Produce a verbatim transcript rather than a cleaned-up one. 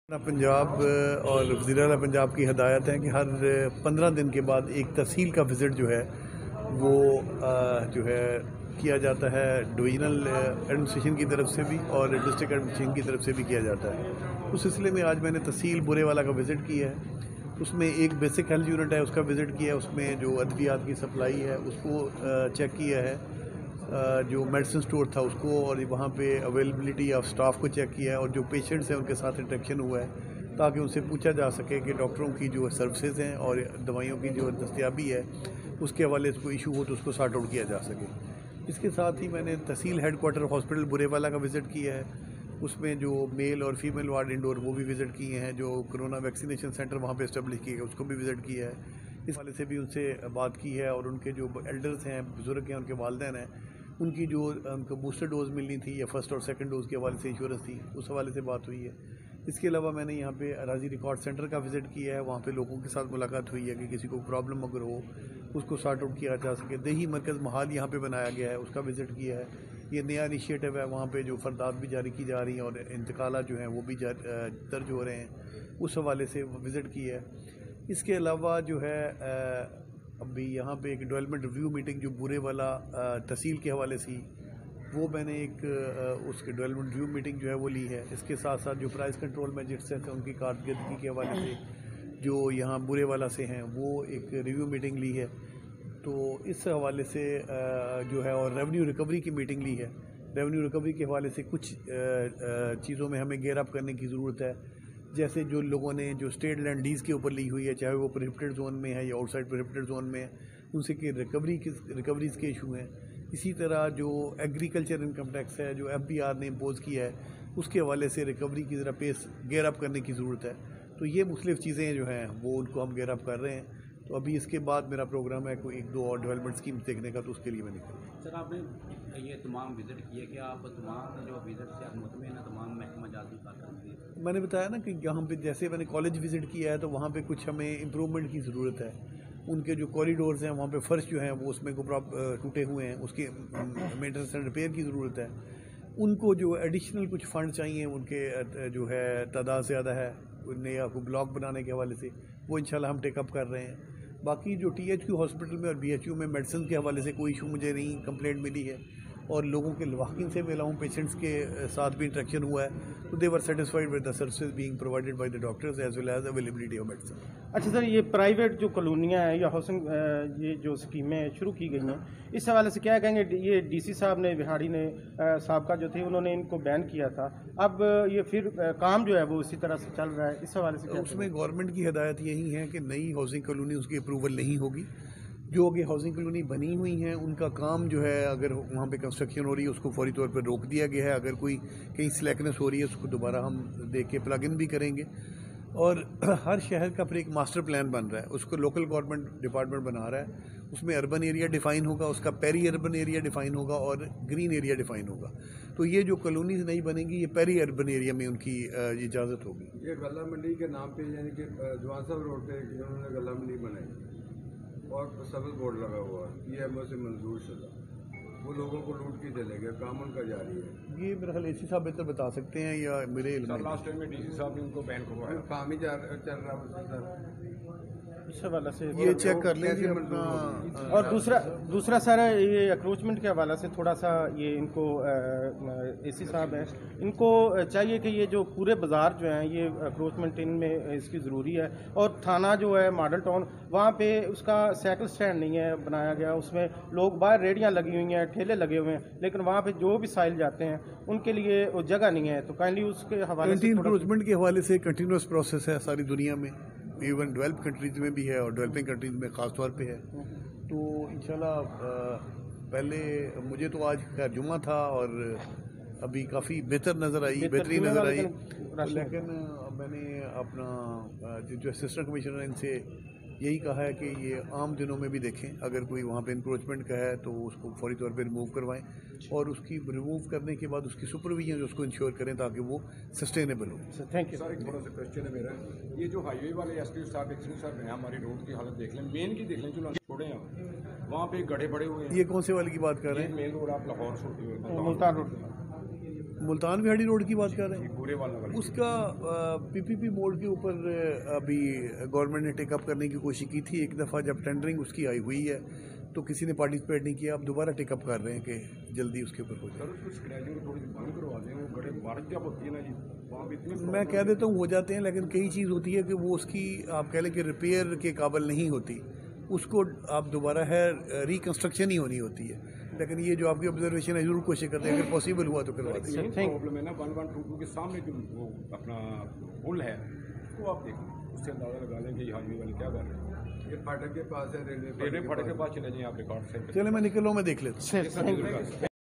पंजाब और वज़ीर आला पंजाब की हदायत है कि हर पंद्रह दिन के बाद एक तहसील का विज़िट जो है वो जो है किया जाता है, डिवीज़नल एडमिनिस्ट्रेशन की तरफ से भी और डिस्ट्रिक्ट एडमिनिस्ट्रेशन की तरफ से भी किया जाता है। उस सिलसिले में आज मैंने तहसील बुरेवाला का विज़िट किया है। उसमें एक बेसिक हेल्थ यूनिट है, उसका विज़िट किया है। उसमें जो अद्वियात की सप्लाई है उसको चेक किया है, जो मेडिसिन स्टोर था उसको, और वहाँ पे अवेलेबिलिटी ऑफ स्टाफ को चेक किया है, और जो पेशेंट्स हैं उनके साथ इंटरेक्शन हुआ है ताकि उनसे पूछा जा सके कि डॉक्टरों की जो सर्विसेज हैं और दवाइयों की जो दस्तयाबी है उसके हवाले से कोई इशू हो तो उसको सॉर्ट आउट किया जा सके। इसके साथ ही मैंने तहसील हेड क्वार्टर हॉस्पिटल बुरेवाला का विज़िट किया है। उसमें जो मेल और फीमेल वार्ड इंडोर वो भी विज़िट किए हैं। जो कोरोना वैक्सीनेशन सेंटर वहाँ पे इस्टेब्लिश किए गए उसको भी विज़िट किया है। इस वाले से भी उनसे बात की है, और उनके जो एल्डर्स हैं, बुज़ुर्ग हैं, उनके वालिदैन हैं, उनकी जो उनको बूस्टर डोज़ मिलनी थी या फर्स्ट और सेकंड डोज़ के हवाले से इंश्योरेंस थी, उस हवाले से बात हुई है। इसके अलावा मैंने यहाँ पे अराजी रिकॉर्ड सेंटर का विज़िट किया है। वहाँ पे लोगों के साथ मुलाकात हुई है कि किसी को प्रॉब्लम अगर हो उसको सॉर्ट आउट किया जा सके। देही मरकज़ महाल यहाँ पे बनाया गया है, उसका विज़िट किया है। ये नया इनिशिएटिव है, वहाँ पे जो फरदात भी जारी की जा रही हैं और इंतकाला जो हैं वो भी दर्ज हो रहे हैं, उस हवाले से विज़िट किया है। इसके अलावा जो है अभी यहाँ पे एक डेवलपमेंट रिव्यू मीटिंग जो बुरे वाला तहसील के हवाले से वो मैंने एक उसके डेवलपमेंट रिव्यू मीटिंग जो है वो ली है। इसके साथ साथ जो प्राइस कंट्रोल मैजिस्ट्रेट हैं उनकी कारकर्दगी के हवाले से जो यहाँ बुरे वाला से हैं वो एक रिव्यू मीटिंग ली है। तो इस हवाले से जो है, और रेवेन्यू रिकवरी की मीटिंग ली है। रेवेन्यू रिकवरी के हवाले से कुछ चीज़ों में हमें गेयर अप करने की ज़रूरत है, जैसे जो लोगों ने जो स्टेट लैंड लीज के ऊपर ली हुई है, चाहे वो प्रोहिबिटेड जोन में है या आउटसाइड प्रोहिबिटेड जोन में है, उनसे के रिकवरी की रिकवरीज़ के इशू हैं। इसी तरह जो एग्रीकल्चर इनकम टैक्स है जो एफ बी आर ने इम्पोज़ किया है, उसके हवाले से रिकवरी की ज़रा पेस गेयर अप करने की ज़रूरत है। तो ये मुख्तलिफ़ चीज़ें जो हैं वो उनको हम गेयर अप कर रहे हैं। तो अभी इसके बाद मेरा प्रोग्राम है कोई एक दो और डेवलपमेंट स्कीम्स देखने का, तो उसके लिए मैं निकल। सर, आपने ये तमाम विज़िट किए कि आप तमाम जो विज़िट से आप मुतमईन हैं तमाम महकमा जात की कारकर्दगी? मैंने बताया ना कि यहाँ पे जैसे मैंने कॉलेज विज़िट किया है तो वहाँ पे कुछ हमें इम्प्रूवमेंट की ज़रूरत है। उनके जो कॉरिडोर्स हैं वहाँ पे फर्श जो हैं वो उसमें को टूटे हुए हैं, उसकी मेंटेनेंस एंड रिपेयर की ज़रूरत है। उनको जो एडिशनल कुछ फ़ंड चाहिए, उनके जो है तादाद ज़्यादा है, नया को ब्लॉक बनाने के हवाले से वो इंशाल्लाह हम टेकअप कर रहे हैं। बाकी जो टी एच क्यू हॉस्पिटल में और बी एच यू में मेडिसिन के हवाले से कोई इशू मुझे नहीं कंप्लेंट मिली है, और लोगों के वॉकिंग से मिला हूँ, पेशेंट्स के साथ भी इंटरेक्शन हुआ है, तो they were satisfied with the services being provided by the doctors as well as availability of medicine. अच्छा सर, ये प्राइवेट जो कॉलोनियाँ हैं या हाउसिंग ये जो स्कीमें शुरू की गई हैं, इस हवाले से क्या कहेंगे? ये डी सी साहब ने, बिहारी ने साहब का जो थे उन्होंने इनको बैन किया था, अब ये फिर काम जो है वो इसी तरह से चल रहा है, इस हवाले से क्या? उसमें गवर्नमेंट की हिदायत यही है कि नई हाउसिंग कॉलोनी उसकी अप्रूवल नहीं होगी। जो आगे हाउसिंग कॉलोनी बनी हुई हैं उनका काम जो है, अगर वहाँ पे कंस्ट्रक्शन हो रही है उसको फौरी तौर पर रोक दिया गया है। अगर कोई कहीं स्लैकनेस हो रही है उसको दोबारा हम देख के प्लग इन भी करेंगे। और हर शहर का फिर एक मास्टर प्लान बन रहा है, उसको लोकल गवर्नमेंट डिपार्टमेंट बना रहा है। उसमें अर्बन एरिया डिफ़ाइन होगा, उसका पेरी अर्बन एरिया डिफ़ाइन होगा और ग्रीन एरिया डिफ़ाइन होगा। तो ये जो कॉलोनीज नहीं बनेंगी ये पेरी अर्बन एरिया में उनकी इजाज़त होगी। ये गला मंडी के नाम पे यानी कि जवान साहब रोड पे उन्होंने गला मंडी बनाई और सब्ज़ बोर्ड लगा हुआ है, ये एम ओ से मंजूर शुदा, वो लोगों को लूट के चले गए, काम उनका जारी है। ये मेरे ख्याल एसी साहब बेहतर बता सकते हैं या मेरे इल्म। लास्ट टाइम में डीसी साहब ने उनको बैन करवाया, काम ही चल रहा इस हवाले से ये चेक कर लेंगे अपना। और दूसरा दूसरा सर, ये अक्रोचमेंट के हवाले से थोड़ा सा ये इनको एसी साहब हैं, इनको चाहिए कि ये जो पूरे बाज़ार जो हैं ये अक्रोचमेंट इनमें इसकी ज़रूरी है। और थाना जो है मॉडल टाउन, वहाँ पे उसका साइकिल स्टैंड नहीं है बनाया गया, उसमें लोग बाहर रेडियाँ लगी हुई हैं, ठेले लगे हुए हैं, लेकिन वहाँ पे जो भी साइल जाते हैं उनके लिए वो जगह नहीं है। तो काइंडली उसके हवाले से अक्रोचमेंट के हवाले से कंटिन्यूस प्रोसेस है सारी दुनिया में, इवन डेवलप कंट्रीज में भी है और डेवलपिंग कंट्रीज में ख़ास तौर पे है। तो इंशाल्लाह पहले मुझे तो आज खैर जुम्मा था और अभी काफ़ी बेहतर नज़र आई, बेहतरीन नज़र आई। तो लेकिन मैंने अपना जो असिस्टेंट कमिश्नर है इनसे यही कहा है कि ये आम दिनों में भी देखें, अगर कोई वहाँ पे इंक्रोचमेंट का है तो उसको फौरी तौर पे रिमूव करवाएं, और उसकी रिमूव करने के बाद उसकी सुपरविजन उसको इंश्योर करें ताकि वो सस्टेनेबल हो। Thank you sir. एक बड़ा सा क्वेश्चन है मेरा, ये जो हाईवे वाले एस पी साहब एक्सपी साहब हैं, हमारी रोड की हालत देख लें, मेन की देख लें, जो छोड़े हैं वहाँ पे गड्ढे पड़े हुए हैं। ये कौन से वाले की बात कर रहे हैं? मेन रोड आप लाहौर मुल्तान रोड ملتان وہاڑی روڈ کی بات کر رہے ہیں؟ پورے والا والا اس کا پی پی پی موڈ کے اوپر ابھی گورنمنٹ نے ٹیک اپ کرنے کی کوشش کی تھی ایک دفعہ جب ٹینڈرنگ اس کی آئی ہوئی ہے تو کسی نے پارٹیسپیٹ نہیں کیا. اب دوبارہ ٹیک اپ کر رہے ہیں کہ جلدی اس کے اوپر ہو جائے. میں کہہ دیتا ہوں ہو جاتے ہیں لیکن کئی چیز ہوتی ہے کہ وہ اس کی آپ کہہ لیں کہ ریپیئر کے قابل نہیں ہوتی, اس کو آپ دوبارہ ہے ریکنسٹرکشن ہی ہونی ہوتی ہے. لیکن یہ جو آپ کی آبزرویشن ہے ضرور کوشش کرتے ہیں اگر پاسبل ہوا تو کروا دیں. پرابلم ہے نا ون ون ٹو ٹو کے سامنے جو وہ اپنا پل ہے وہ آپ دیکھیں اس سے اندازہ لگا لیں کہ یہ ہائی وے والے کیا کر رہے ہیں. یہ پھاٹک کے پاس ہے, ریلوے پھاٹک کے پاس چلے جائیں آپ ریکارڈ سے. چلے میں نکل رہا ہوں, میں دیکھ لیتا ہوں.